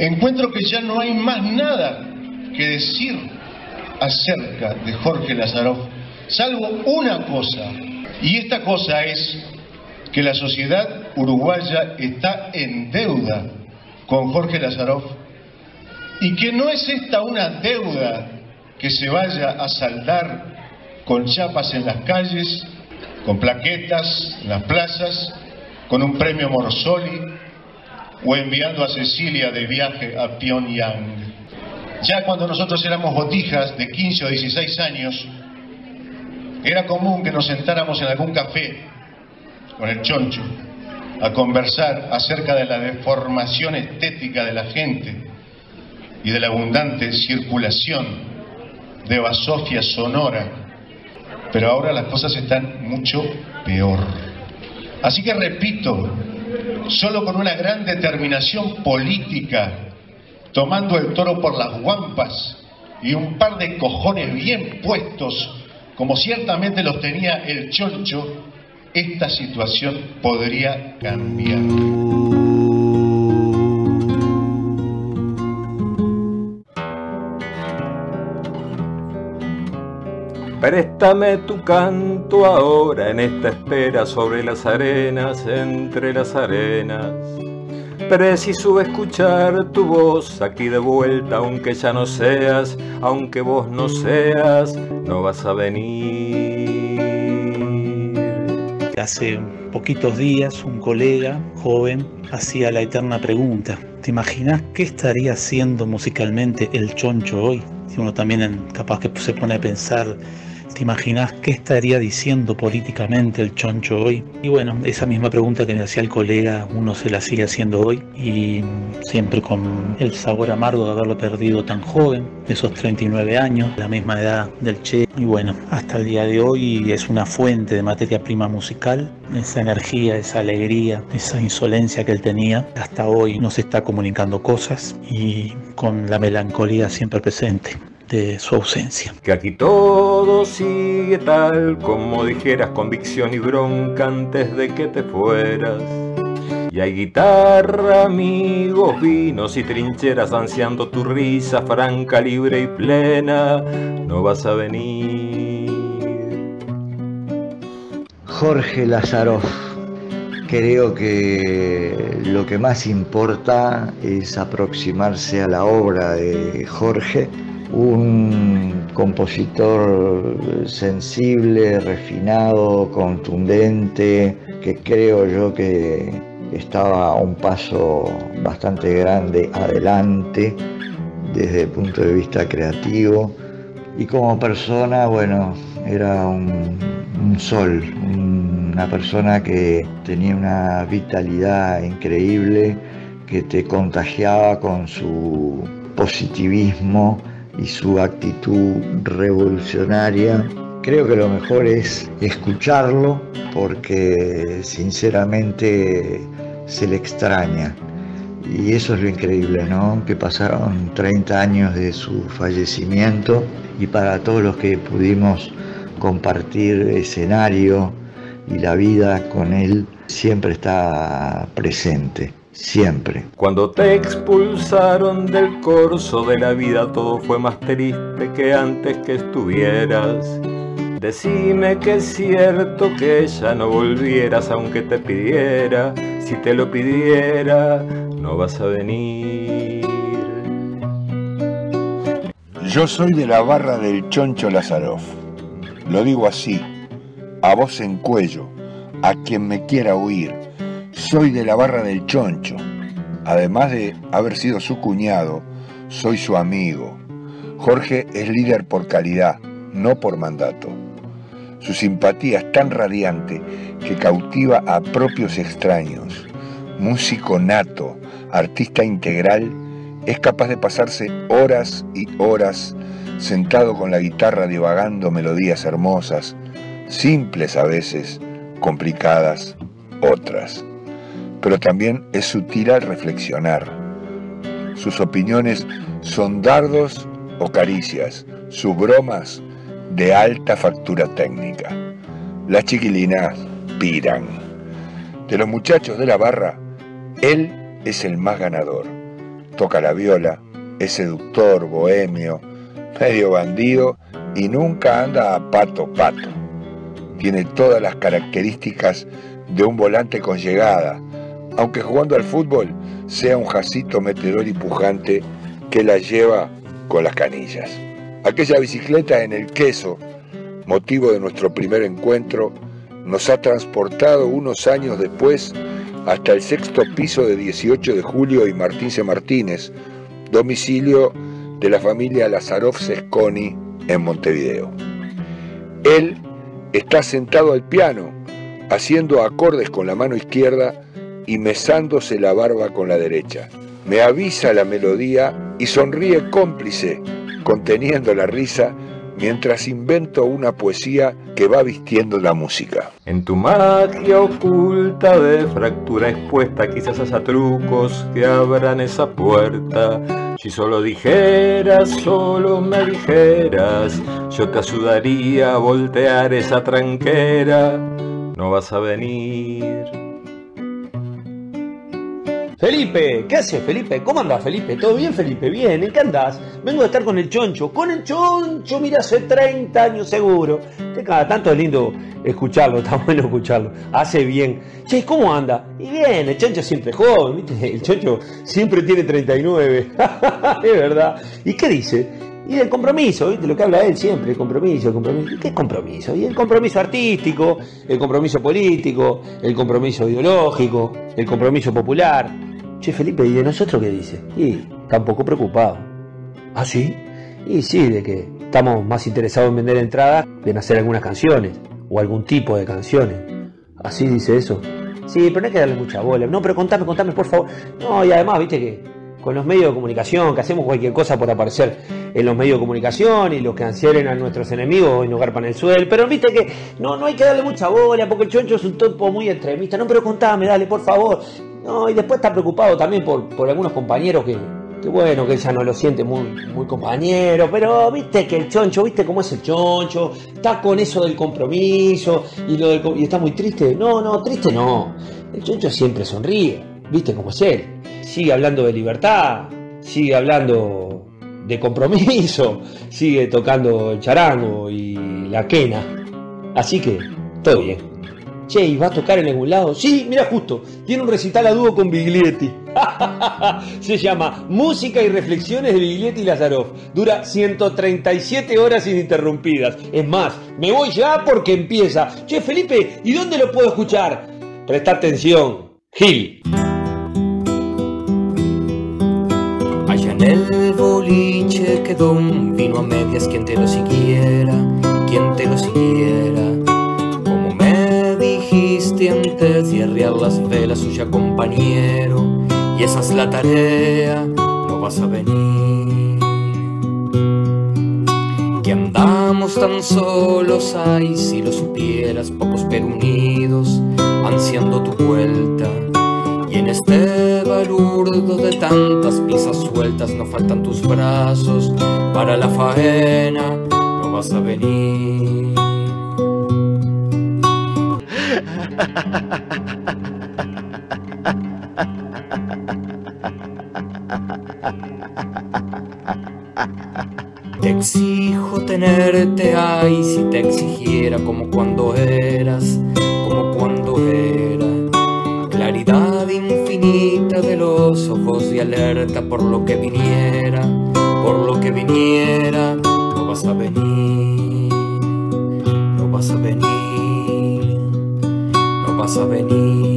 encuentro que ya no hay más nada que decir acerca de Jorge Lazaroff, salvo una cosa, y esta cosa es que la sociedad uruguaya está en deuda con Jorge Lazaroff, y que no es esta una deuda que se vaya a saldar con chapas en las calles, con plaquetas en las plazas, con un premio Morsoli o enviando a Cecilia de viaje a Pyongyang. Ya cuando nosotros éramos botijas de 15 o 16 años, era común que nos sentáramos en algún café con el Choncho a conversar acerca de la deformación estética de la gente y de la abundante circulación de basofia sonora. Pero ahora las cosas están mucho peor. Así que repito, solo con una gran determinación política, tomando el toro por las guampas y un par de cojones bien puestos, como ciertamente los tenía el Choncho, esta situación podría cambiar. Préstame tu canto ahora en esta espera sobre las arenas, entre las arenas. Preciso escuchar tu voz aquí de vuelta, aunque ya no seas, aunque vos no seas, no vas a venir. Hace poquitos días un colega joven hacía la eterna pregunta: ¿te imaginas qué estaría haciendo musicalmente el Choncho hoy? Si uno también capaz que se pone a pensar, ¿te imaginas qué estaría diciendo políticamente el Choncho hoy? Y bueno, esa misma pregunta que me hacía el colega, uno se la sigue haciendo hoy, y siempre con el sabor amargo de haberlo perdido tan joven, de esos 39 años, la misma edad del Che. Y bueno, hasta el día de hoy es una fuente de materia prima musical, esa energía, esa alegría, esa insolencia que él tenía. Hasta hoy nos está comunicando cosas y con la melancolía siempre presente de su ausencia. Que aquí todo sigue tal como dijeras, convicción y bronca antes de que te fueras. Y hay guitarra, amigos, vinos y trincheras ansiando tu risa franca, libre y plena. No vas a venir. Jorge Lazaroff. Creo que lo que más importa es aproximarse a la obra de Jorge, un compositor sensible, refinado, contundente, que creo yo que estaba a un paso bastante grande adelante desde el punto de vista creativo, y como persona, bueno, era un sol, una persona que tenía una vitalidad increíble, que te contagiaba con su positivismo y su actitud revolucionaria. Creo que lo mejor es escucharlo, porque sinceramente se le extraña. Y eso es lo increíble, ¿no? Que pasaron 30 años de su fallecimiento, y para todos los que pudimos compartir escenario y la vida con él, siempre está presente. Siempre. Cuando te expulsaron del corso de la vida, todo fue más triste que antes que estuvieras. Decime que es cierto que ya no volvieras aunque te pidiera. Si te lo pidiera, no vas a venir. Yo soy de la barra del Choncho Lazaroff. Lo digo así, a voz en cuello, a quien me quiera oír. Soy de la barra del Choncho. Además de haber sido su cuñado, soy su amigo. Jorge es líder por calidad, no por mandato. Su simpatía es tan radiante que cautiva a propios extraños. Músico nato, artista integral, es capaz de pasarse horas y horas sentado con la guitarra divagando melodías hermosas, simples a veces, complicadas otras. Pero también es sutil al reflexionar. Sus opiniones son dardos o caricias, sus bromas de alta factura técnica. Las chiquilinas piran. De los muchachos de la barra, él es el más ganador. toca la viola, es seductor, bohemio, medio bandido y nunca anda a pato. Tiene todas las características de un volante con llegada, aunque jugando al fútbol sea un jacito metedor y pujante que la lleva con las canillas. Aquella bicicleta en el queso, motivo de nuestro primer encuentro, nos ha transportado unos años después hasta el 6º piso de 18 de Julio y Martín C. Martínez, domicilio de la familia Lazaroff Cesconi en Montevideo. Él está sentado al piano, haciendo acordes con la mano izquierda y mesándose la barba con la derecha. Me avisa la melodía y sonríe cómplice, conteniendo la risa, mientras invento una poesía que va vistiendo la música. En tu magia oculta de fractura expuesta, quizás haya trucos que abran esa puerta. Si solo dijeras, solo me dijeras, yo te ayudaría a voltear esa tranquera. No vas a venir. Felipe, ¿qué haces, Felipe? ¿Cómo andás, Felipe? ¿Todo bien, Felipe? Bien, ¿en qué andás? Vengo de estar con el Choncho. Con el Choncho, mira, hace 30 años seguro. Que cada tanto es lindo escucharlo, está bueno escucharlo. Hace bien. Che, ¿cómo anda? Y bien, el Choncho siempre es joven, ¿viste? El Choncho siempre tiene 39. Es verdad. ¿Y qué dice? Y el compromiso, ¿viste? Lo que habla él siempre, el compromiso. ¿Y qué compromiso? Y el compromiso artístico, el compromiso político, el compromiso ideológico, el compromiso popular. Che, Felipe, ¿y de nosotros qué dice? Y está un poco preocupado. ¿Ah, sí? Y sí, de que estamos más interesados en vender entradas que en hacer algunas canciones, o algún tipo de canciones. ¿Así dice eso? Sí, pero no hay que darle mucha bola. No, pero contame, por favor. No, y además, viste que con los medios de comunicación, que hacemos cualquier cosa por aparecer en los medios de comunicación, y los que ansieran a nuestros enemigos y nos garpan el suelo, pero viste que no hay que darle mucha bola, porque el Choncho es un tipo muy extremista. No, pero contame, dale, por favor. No, y después está preocupado también por algunos compañeros que bueno, que él ya no lo siente muy compañero, pero viste que el Choncho, viste cómo es el Choncho, está con eso del compromiso, y está muy triste. No, triste no. El Choncho siempre sonríe, viste cómo es él. Sigue hablando de libertad, sigue hablando de compromiso, sigue tocando el charango y la quena. Así que, todo bien. Che, ¿y va a tocar en algún lado? Sí, mira, justo, tiene un recital a dúo con Biglietti. Se llama Música y Reflexiones de Biglietti y Lazaroff. Dura 137 horas ininterrumpidas. Es más, me voy ya porque empieza. Che, Felipe, ¿y dónde lo puedo escuchar? Presta atención, Gil. Allá en el boliche quedó un vino a medias, quien te lo siguiera, como me dijiste antes de arriar las velas, suya compañero, y esa es la tarea, no vas a venir. Que andamos tan solos, ay, si lo supieras, pocos pero unidos, ansiando tu vuelta. Y en este balurdo de tantas piezas sueltas no faltan tus brazos para la faena, no vas a venir. Te exijo tenerte, ay, si te exigiera como cuando eras, claridad infinita de los ojos y alerta por lo que viniera, no vas a venir, no vas a venir, no vas a venir.